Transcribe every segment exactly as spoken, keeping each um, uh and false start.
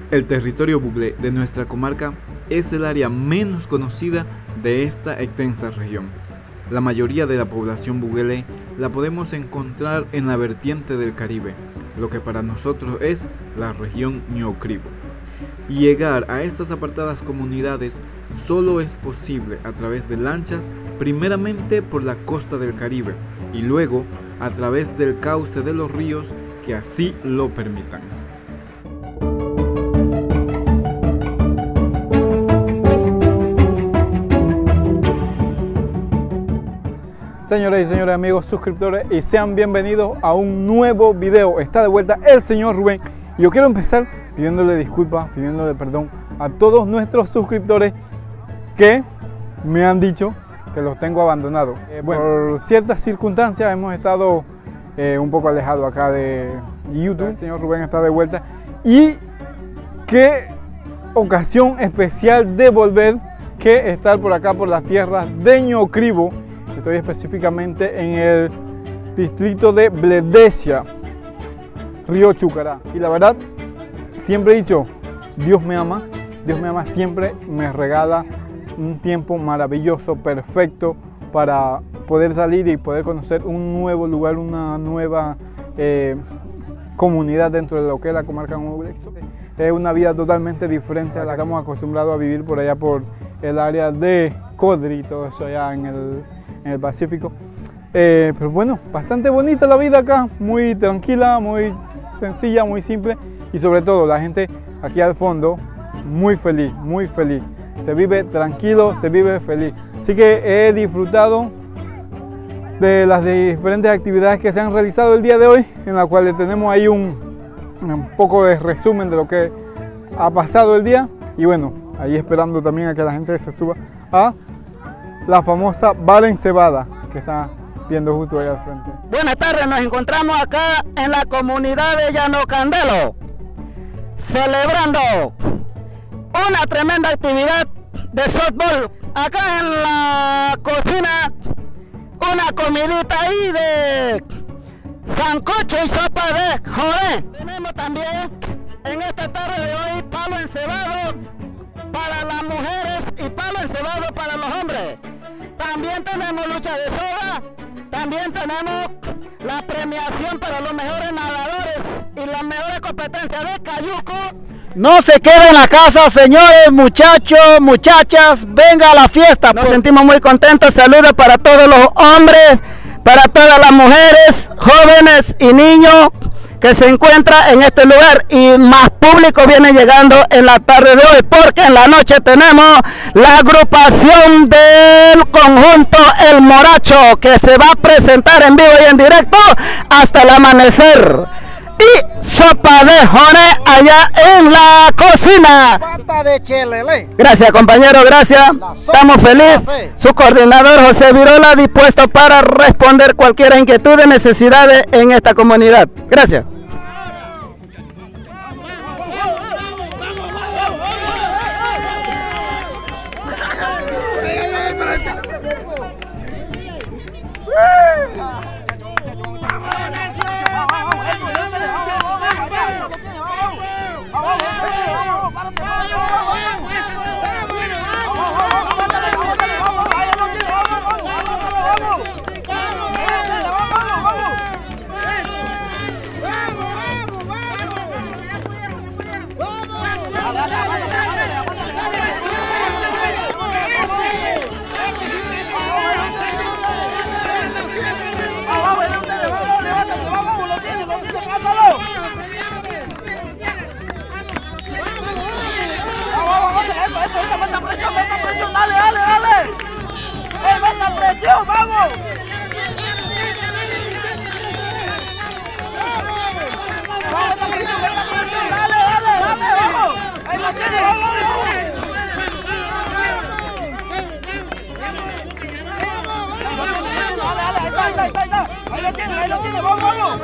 El territorio buglé de nuestra comarca es el área menos conocida de esta extensa región. La mayoría de la población buglé la podemos encontrar en la vertiente del Caribe, lo que para nosotros es la región Ñocribo. Llegar a estas apartadas comunidades solo es posible a través de lanchas, primeramente por la costa del Caribe y luego a través del cauce de los ríos que así lo permitan. Señores y señores amigos suscriptores, y sean bienvenidos a un nuevo video. Está de vuelta el señor Rubén. Y yo quiero empezar pidiéndole disculpas, pidiéndole perdón a todos nuestros suscriptores que me han dicho que los tengo abandonados. Eh, bueno, por ciertas circunstancias hemos estado eh, un poco alejados acá de YouTube. El señor Rubén está de vuelta. Y qué ocasión especial de volver que estar por acá, por las tierras de Ñocribo. Estoy específicamente en el distrito de Bledesia, Río Chucará. Y la verdad, siempre he dicho, Dios me ama, Dios me ama, siempre me regala un tiempo maravilloso, perfecto, para poder salir y poder conocer un nuevo lugar, una nueva eh, comunidad dentro de lo que es la comarca Buglé. Es una vida totalmente diferente a la que estamos acostumbrados a vivir por allá por el área de Codri y todo eso allá en el, en el Pacífico. Eh, pero bueno, bastante bonita la vida acá, muy tranquila, muy sencilla, muy simple y sobre todo la gente aquí al fondo muy feliz, muy feliz. Se vive tranquilo, se vive feliz. Así que he disfrutado de las diferentes actividades que se han realizado el día de hoy, en las cuales tenemos ahí un, un poco de resumen de lo que ha pasado el día. Y bueno, ahí esperando también a que la gente se suba a la famosa bar encebada que está viendo justo ahí al frente. Buenas tardes, nos encontramos acá en la comunidad de Llano Candelo, celebrando una tremenda actividad de softball. Acá en la cocina, una comidita ahí de sancocho y sopa de joder. Tenemos también en esta tarde de hoy palo encebado para las mujeres y palo encebado para los hombres. También tenemos lucha de soga, también tenemos la premiación para los mejores nadadores y las mejores competencias de cayuco. No se quede en la casa, señores, muchachos, muchachas, venga a la fiesta. Nos sentimos muy contentos. Saludos para todos los hombres, para todas las mujeres, jóvenes y niños que se encuentran en este lugar, y más público viene llegando en la tarde de hoy, porque en la noche tenemos la agrupación del conjunto El Moracho, que se va a presentar en vivo y en directo hasta el amanecer. Y sopa de jone allá en la cocina. Pata de chelele. Gracias, compañero, gracias. Estamos felices. Su coordinador José Virola, dispuesto para responder cualquier inquietud de necesidades en esta comunidad. Gracias. Dale, dale, dale. ¡Eh, meta presión, vamos! Meta presión, meta presión, dale, dale, dale, vamos. Ahí lo tiene, vamos, vamos. Dale, dale, ahí está, ahí está, ahí está. Ahí lo tiene, ahí lo tiene, vamos, vamos.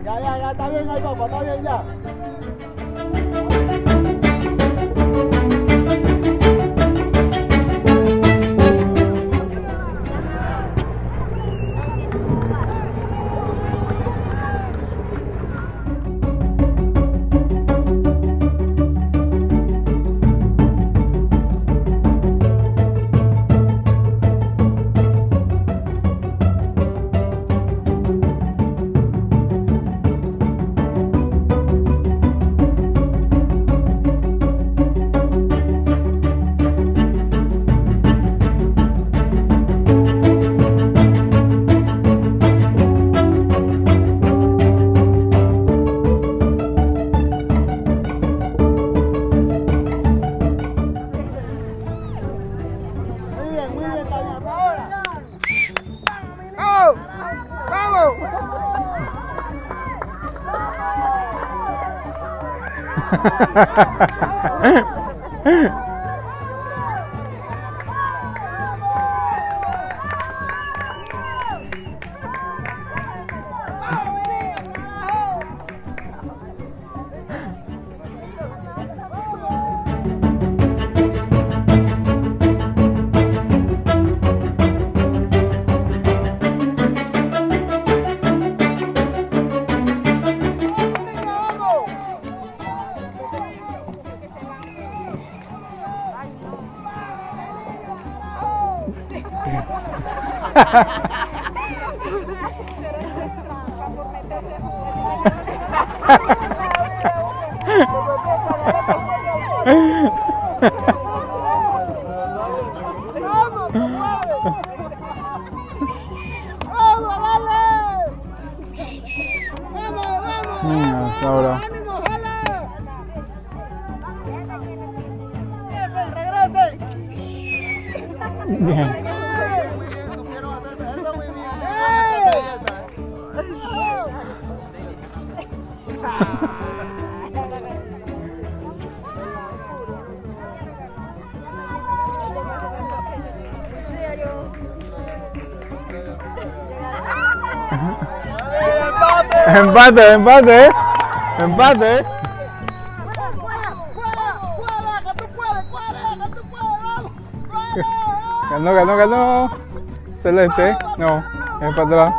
Ya, ya, ya, está bien ahí, papá, está bien ya. Niños, ahora. Bien. Empate, empate, empate. Ganó, ganó, ganó. Celeste, no, es para atrás.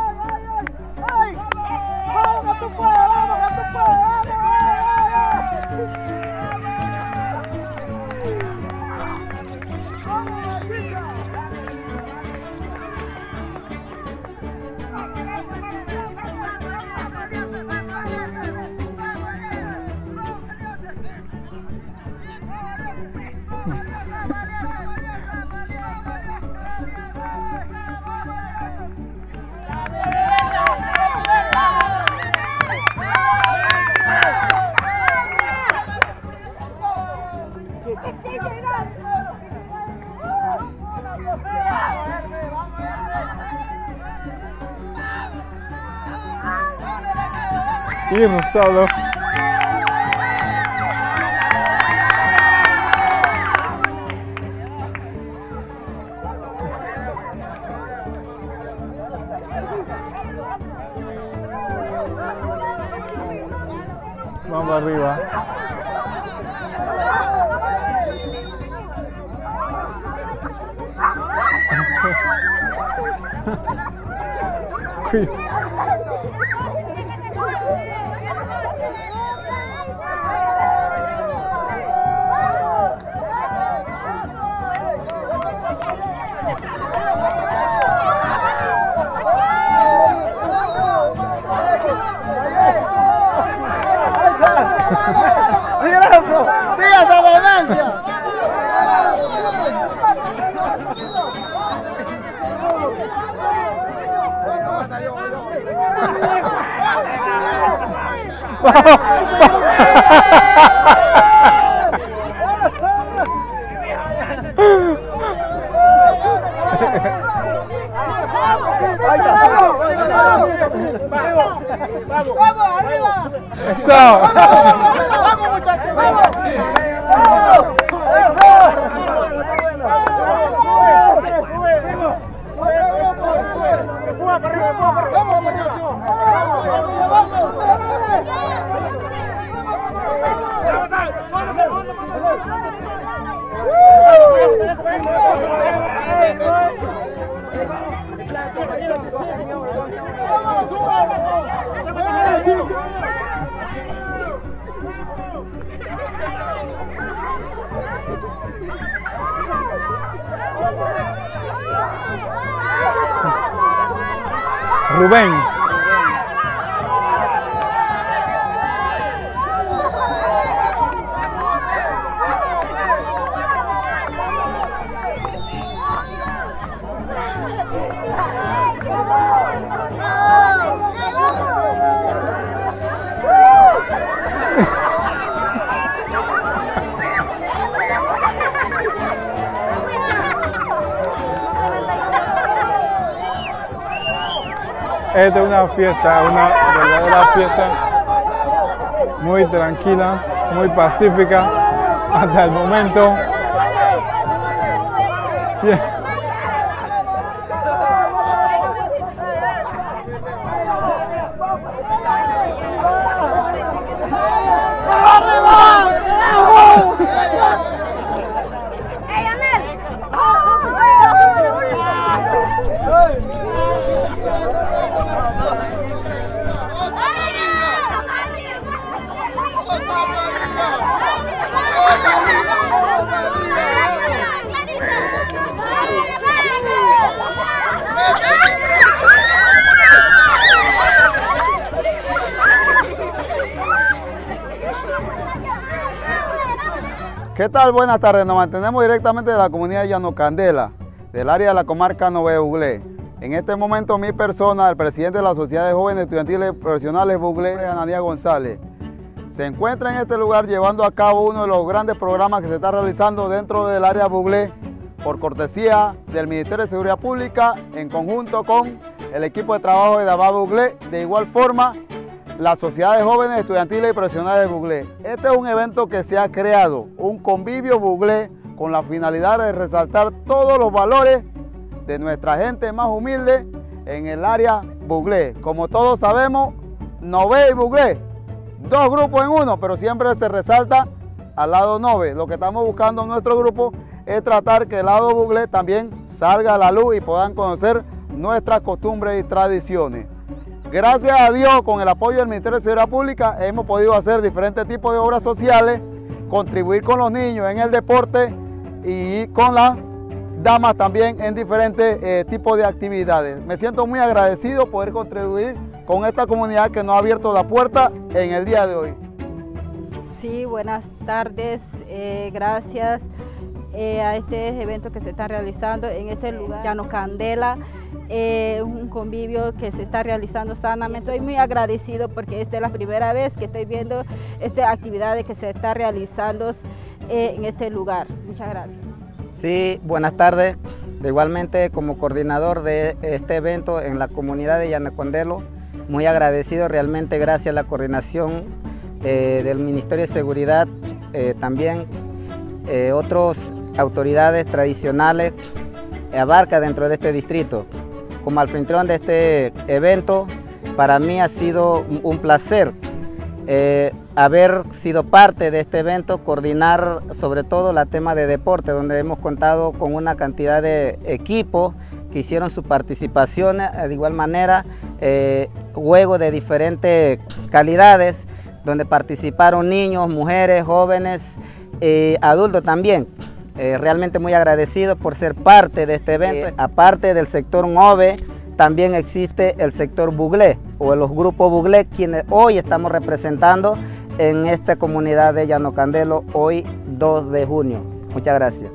Irmos solo. Vamos arriba. ¡Mira eso! ¡Mira esa demencia! ¡Vamos! ¡Vamos, arriba! ¡Eso! ¡Vamos, muchachos! ¡Vamos! ¡Eso! ¡Empuja para arriba, empuja para arriba! ¡Vamos, muchachos! Rubén. Esta es una fiesta, una verdadera fiesta, muy tranquila, muy pacífica hasta el momento. Bien. ¿Qué tal? Buenas tardes. Nos mantenemos directamente de la comunidad de Llano Candela, del área de la comarca Nové Buglé. En este momento mi persona, el presidente de la Sociedad de Jóvenes Estudiantiles Profesionales Buglé, Ananías González, se encuentra en este lugar llevando a cabo uno de los grandes programas que se está realizando dentro del área Buglé por cortesía del Ministerio de Seguridad Pública en conjunto con el equipo de trabajo de Dabá Buglé, de igual forma la Sociedad de Jóvenes Estudiantiles y Profesionales de Buglé. Este es un evento que se ha creado, un convivio Buglé, con la finalidad de resaltar todos los valores de nuestra gente más humilde en el área Buglé. Como todos sabemos, Nové y Buglé, dos grupos en uno, pero siempre se resalta al lado Nové. Lo que estamos buscando en nuestro grupo es tratar que el lado Buglé también salga a la luz y puedan conocer nuestras costumbres y tradiciones. Gracias a Dios, con el apoyo del Ministerio de Seguridad Pública, hemos podido hacer diferentes tipos de obras sociales, contribuir con los niños en el deporte y con las damas también en diferentes eh, tipos de actividades. Me siento muy agradecido poder contribuir con esta comunidad que nos ha abierto la puerta en el día de hoy. Sí, buenas tardes, eh, gracias eh, a este evento que se está realizando en este lugar, Llano Candela. Eh, un convivio que se está realizando sanamente. Estoy muy agradecido porque esta es la primera vez que estoy viendo estas actividades que se está realizando eh, en este lugar. Muchas gracias. Sí, buenas tardes. De igualmente, como coordinador de este evento en la comunidad de Llano Candela, muy agradecido realmente gracias a la coordinación eh, del Ministerio de Seguridad, eh, también eh, otras autoridades tradicionales eh, abarca dentro de este distrito. Como anfitrión de este evento, para mí ha sido un placer eh, haber sido parte de este evento, coordinar sobre todo la tema de deporte, donde hemos contado con una cantidad de equipos que hicieron su participación, de igual manera eh, juegos de diferentes calidades, donde participaron niños, mujeres, jóvenes y adultos también. Eh, realmente muy agradecido por ser parte de este evento. Eh, aparte del sector Nové, también existe el sector Buglé o los grupos Buglé, quienes hoy estamos representando en esta comunidad de Llano Candela, hoy dos de junio. Muchas gracias.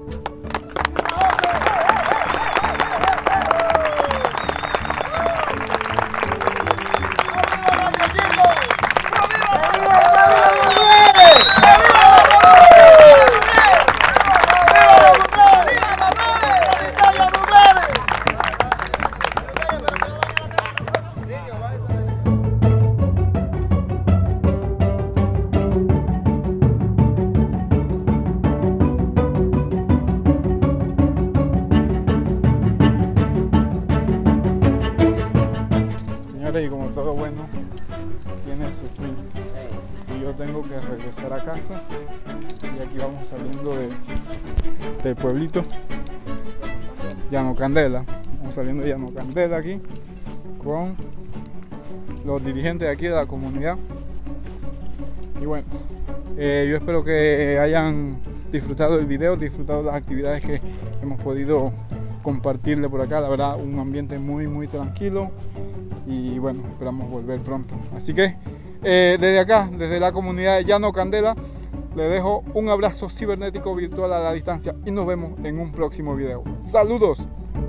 ese fin. Y yo tengo que regresar a casa. Y aquí vamos saliendo de, del pueblito Llano Candela. Vamos saliendo de Llano Candela aquí con los dirigentes de aquí de la comunidad. Y bueno, eh, yo espero que hayan disfrutado del video, disfrutado de las actividades que hemos podido compartirle por acá. La verdad, un ambiente muy muy tranquilo y bueno, esperamos volver pronto. Así que eh, desde acá, desde la comunidad de Llano Candela, le dejo un abrazo cibernético virtual a la distancia y nos vemos en un próximo video. ¡Saludos!